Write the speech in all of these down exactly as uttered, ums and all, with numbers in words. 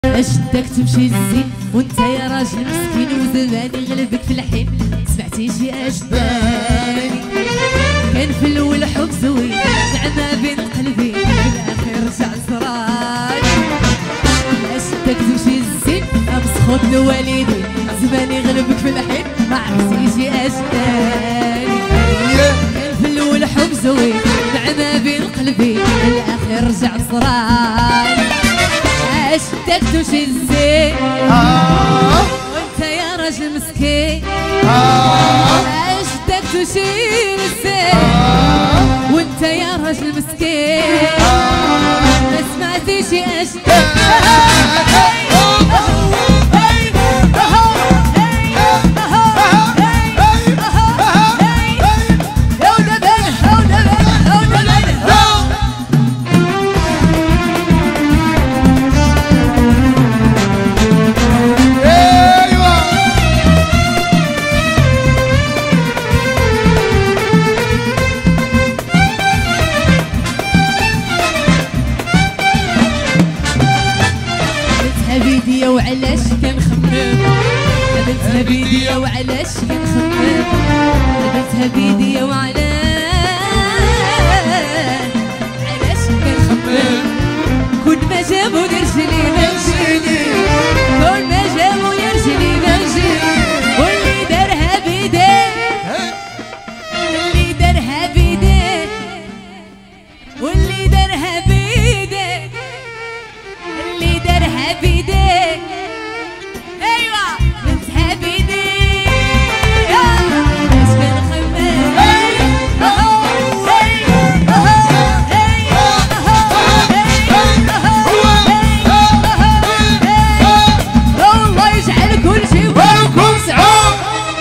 اشدك تمشي الزين وانت يا راجل مسكين وزماني غلبك في الحين سمعتي شي اشداني كان في الاول حب زوين نعمة بين قلبي في الاخير رجع صراني اشدك تمشي الزين امسخوط الوالدين زماني غلبك في الحين ما عرفتي شي اشداني كان في الاول حب زوين نعمة بين قلبي في الاخير رجع صراني اشتقت تمشي الزين آه وانت يا راجل مسكين آه اشتقت تمشي الزين آه وانت يا راجل مسكين آه ما سمعتيش اشتقت بيديا وعلاش كنخمم قابلتها بيديا وعلاش كنخمم قابلتها بيديا وعلاش علاش كنخمم كل ما جابوا لرجلي نمشيلي كل ما جابوا لرجلي نمشيلي واللي دارها بيديه واللي دارها بيديه واللي دارها بيديه اللي دارها بيديه ايوا بنتها بيديه علاش كنخمم والله يجعل كل شي ولكم سعود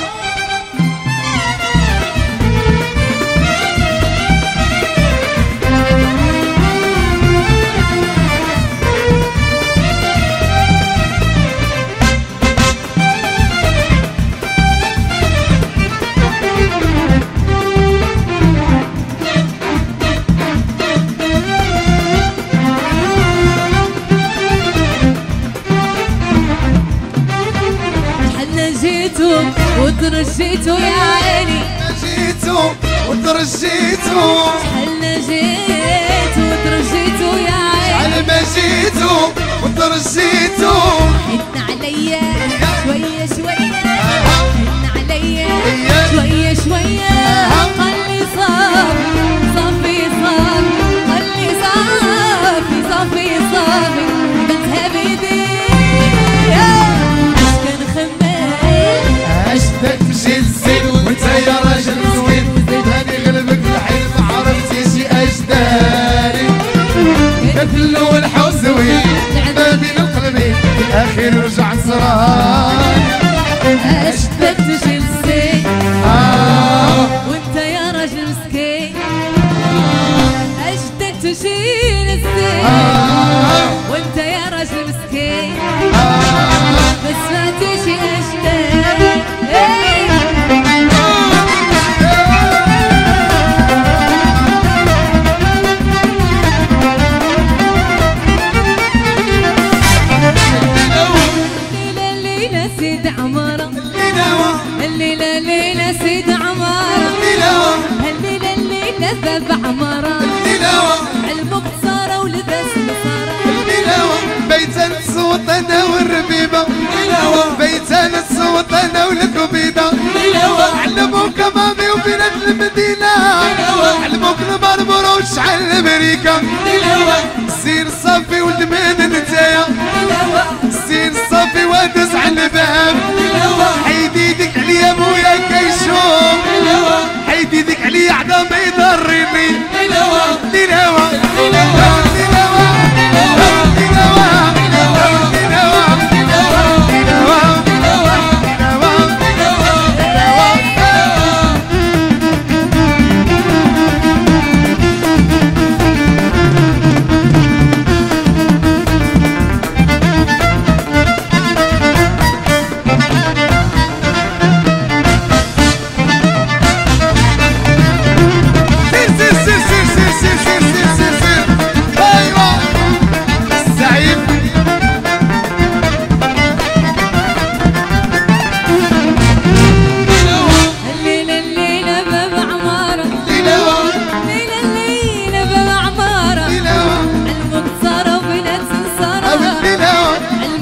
جيتو وترجيتو يا عيني جيتو وترجيتو شحال جيتو وترجيتو يا عيني شحال ما جيتو وترجيتو حن عليا شوية شوية حن عليا شوية شوية خلي صافي صافي صافي خلي صافي صافي صافي بنتها بيدي اشتك تمشي الزين وانت يا راجل مسكين هاني غلبك في الحين ما عرفتي شي اجداري كان في الاول حوزوي ما بين القلبين في الاخير رجع صران اشتك تمشي الزين آه وانت يا راجل مسكين اشتك تمشي الزين آه وانت يا راجل مسكين آه ما سمعتيش اشتاق سيد عمارة الليلة الليلة سيد عمارة الليلة الليلة ذاب عمارة المقصارة ولباس نصارى بيتان الصوت انا والربيبة بيتان الصوت انا والكبيدة علموك مامي وبنات المدينة علموك البربر وشعل امريكا السين الصافي ولد من نتايا السين الصافي وادز على الباب حيد يدك عليا مويا كيشوف حيد يدك عليا عدا ما يضرني ليلوا ليلوا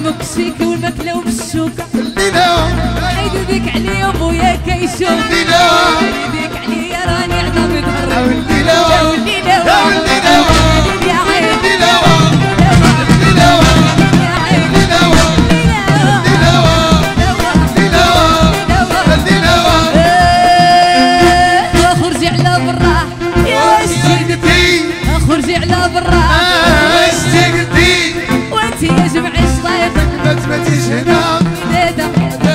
يعجبوك الشيكة والماكلة وبالشوكة الليلة عيد بيك عليا خويا كيشوف الليلة عيد بيك عليا راني عظامي ظهر الليلة يا ولينا الليلة يا عين الليلة خرجي على برا اش تقدي وانتي يا جمع الشطايط ما تمتيش هنا